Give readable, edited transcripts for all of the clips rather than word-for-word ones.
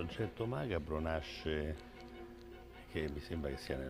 progetto Macabro nasce, che mi sembra che sia nel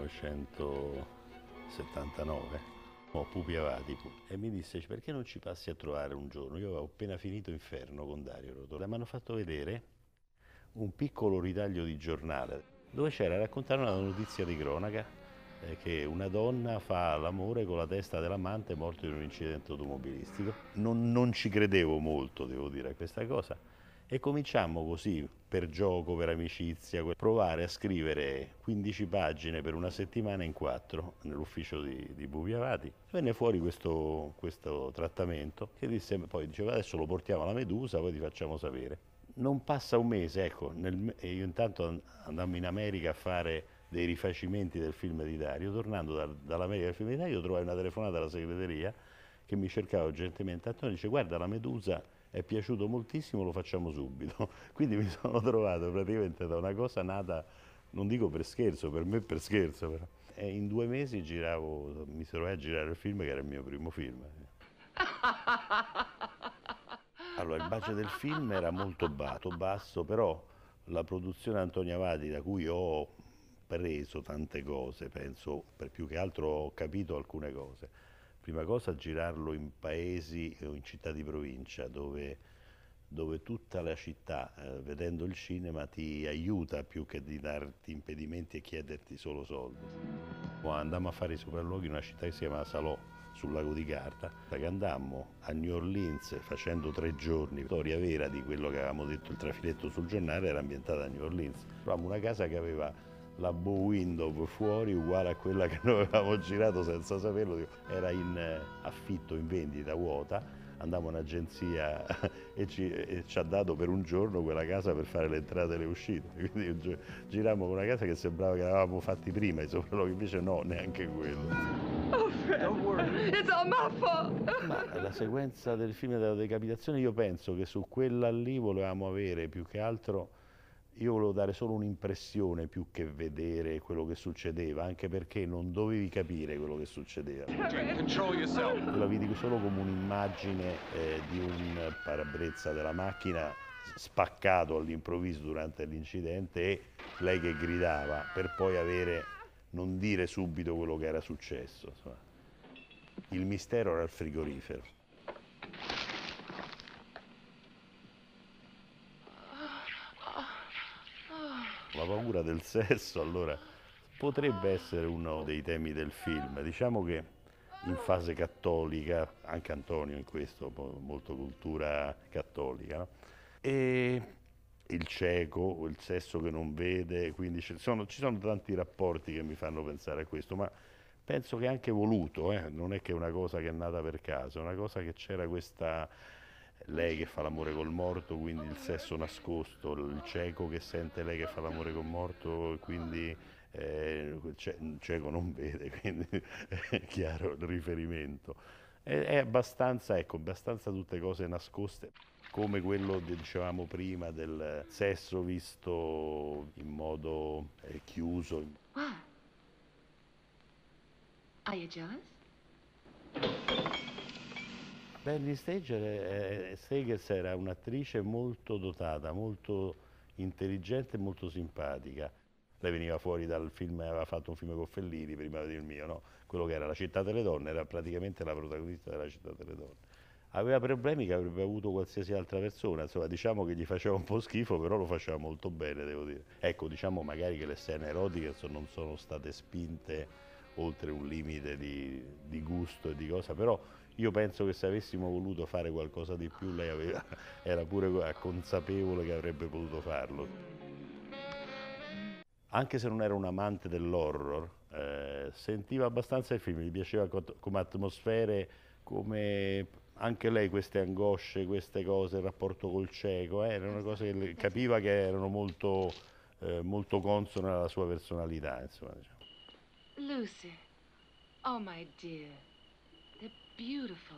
1979, Pupi Avati, e mi disse: perché non ci passi a trovare un giorno? Io avevo appena finito Inferno con Dario Rotolo e mi hanno fatto vedere un piccolo ritaglio di giornale dove c'era a raccontare una notizia di cronaca, che una donna fa l'amore con la testa dell'amante morto in un incidente automobilistico. Non ci credevo molto, devo dire, a questa cosa, e cominciammo così, per gioco, per amicizia, provare a scrivere 15 pagine per una settimana in 4 nell'ufficio di Buvi Avati. Venne fuori questo trattamento che poi diceva: adesso lo portiamo alla Medusa, poi ti facciamo sapere. Non passa un mese, ecco, e io intanto andammo in America a fare dei rifacimenti del film di Dario. Tornando dall'America del film di Dario, trovai una telefonata alla segreteria che mi cercava urgentemente. Antonio dice: guarda, la Medusa è piaciuto moltissimo, lo facciamo subito. Quindi mi sono trovato praticamente da una cosa nata, non dico per scherzo, per me per scherzo però. E in 2 mesi mi trovai a girare il film, che era il mio primo film. Allora, il budget del film era molto basso, però la produzione Antonio Avati, da cui ho preso tante cose, penso, per più che altro ho capito alcune cose. Prima cosa, girarlo in paesi o in città di provincia, dove tutta la città, vedendo il cinema, ti aiuta più che di darti impedimenti e chiederti solo soldi. Andammo a fare i sopralluoghi in una città che si chiama Salò, sul lago di Garda, che andammo a New Orleans facendo 3 giorni. La storia vera di quello che avevamo detto il trafiletto sul giornale era ambientata a New Orleans. Trovammo una casa che aveva la bow window fuori uguale a quella che noi avevamo girato senza saperlo, era in affitto, in vendita, vuota. Andammo in agenzia e ci ha dato per un giorno quella casa per fare le entrate e le uscite. Quindi girammo con una casa che sembrava che l'avevamo fatti prima, i sopralluoghi, invece no, neanche quello. Oh, Fred, don't worry. It's all my fault. Ma la sequenza del film della decapitazione, io penso che su quella lì volevamo avere più che altro, io volevo dare solo un'impressione più che vedere quello che succedeva, anche perché non dovevi capire quello che succedeva. Control yourself. Io la vidi solo come un'immagine di un parabrezza della macchina spaccato all'improvviso durante l'incidente e lei che gridava, per poi non dire subito quello che era successo. Insomma. Il mistero era il frigorifero. La paura del sesso, allora, potrebbe essere uno dei temi del film. Diciamo che in fase cattolica, anche Antonio in questo, molto cultura cattolica, no? E il cieco, il sesso che non vede, quindi ci sono tanti rapporti che mi fanno pensare a questo, ma penso che è anche voluto, non è che è una cosa che è nata per caso, è una cosa che c'era questa, lei che fa l'amore col morto, quindi il sesso nascosto, il cieco che sente lei che fa l'amore col morto, quindi il cieco non vede, quindi è chiaro il riferimento. È abbastanza, ecco, abbastanza tutte cose nascoste, come quello che dicevamo prima del sesso visto in modo chiuso. What? Are you jealous? Bernie Stegers era un'attrice molto dotata, molto intelligente e molto simpatica. Lei veniva fuori dal film, aveva fatto un film con Fellini prima del mio, no? Quello che era La città delle donne, era praticamente la protagonista della città delle donne. Aveva problemi che avrebbe avuto qualsiasi altra persona, insomma, diciamo che gli faceva un po' schifo, però lo faceva molto bene, devo dire. Ecco, diciamo magari che le scene erotiche non sono state spinte oltre un limite di gusto e di cosa, però io penso che se avessimo voluto fare qualcosa di più era pure consapevole che avrebbe potuto farlo. Anche se non era un amante dell'horror, sentiva abbastanza il film, gli piaceva come atmosfere, come anche lei queste angosce, queste cose, il rapporto col cieco, erano cose che capiva che erano molto consone alla sua personalità, insomma, diciamo. Lucy. Oh, my dear. They're beautiful.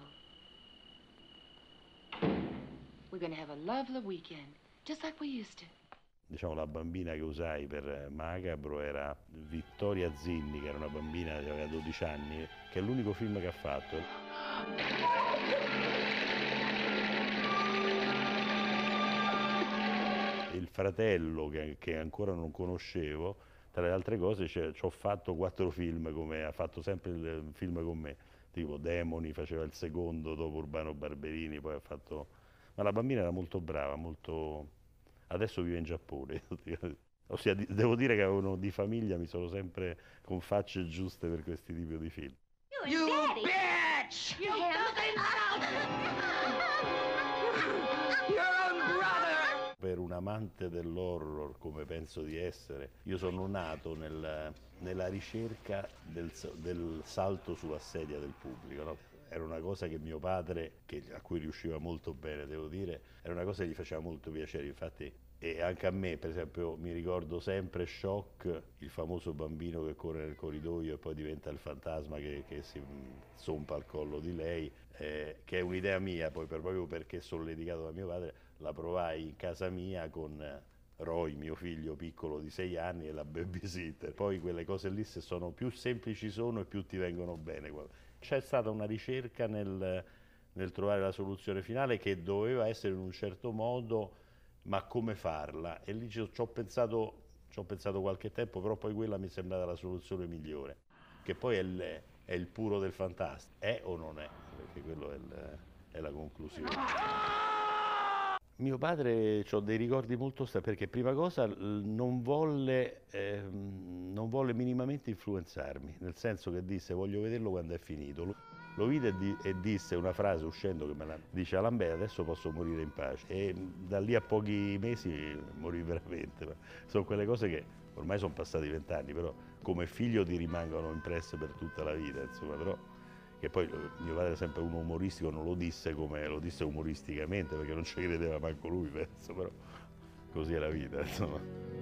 We're gonna have a lovely weekend, just like we used to. Diciamo, la bambina che usai per Macabro era Vittoria Zinni, che era una bambina che aveva 12 anni, che è l'unico film che ha fatto. il fratello che ancora non conoscevo, tra le altre cose ci ho fatto 4 film, come ha fatto sempre il film con me, tipo Demoni, faceva il secondo dopo Urbano Barberini, poi ha fatto... Ma la bambina era molto brava, molto... Adesso vive in Giappone. Ossia, devo dire che avevo di famiglia, mi sono sempre con facce giuste per questi tipi di film. You bitch! You filthy Your own brother! Per un amante dell'horror, come penso di essere, io sono nato nella ricerca del salto sulla sedia del pubblico, no? Era una cosa che mio padre, a cui riusciva molto bene, devo dire, era una cosa che gli faceva molto piacere, infatti, e anche a me, per esempio, mi ricordo sempre Shock, il famoso bambino che corre nel corridoio e poi diventa il fantasma che si zompa al collo di lei, che è un'idea mia, poi proprio perché sono dedicato da mio padre, la provai in casa mia con Roy, mio figlio piccolo di 6 anni, e la babysitter. Poi quelle cose lì, se sono più semplici sono e più ti vengono bene. C'è stata una ricerca nel trovare la soluzione finale che doveva essere in un certo modo, ma come farla? E lì ci ho pensato qualche tempo, però poi quella mi è sembrata la soluzione migliore, che poi è il puro del fantastico. È o non è? Perché quello è la conclusione. Mio padre, ho dei ricordi molto strani, perché prima cosa non volle minimamente influenzarmi, nel senso che disse voglio vederlo quando è finito. Lo vide e disse una frase uscendo che me la dice: Lamberto, adesso posso morire in pace. E da lì a pochi mesi morì veramente. Ma sono quelle cose che ormai sono passati 20 anni, però come figlio ti rimangono impresse per tutta la vita, insomma, però che poi mio padre è sempre uno umoristico, non lo disse come lo disse umoristicamente, perché non ci credeva manco lui, penso, però così è la vita, insomma.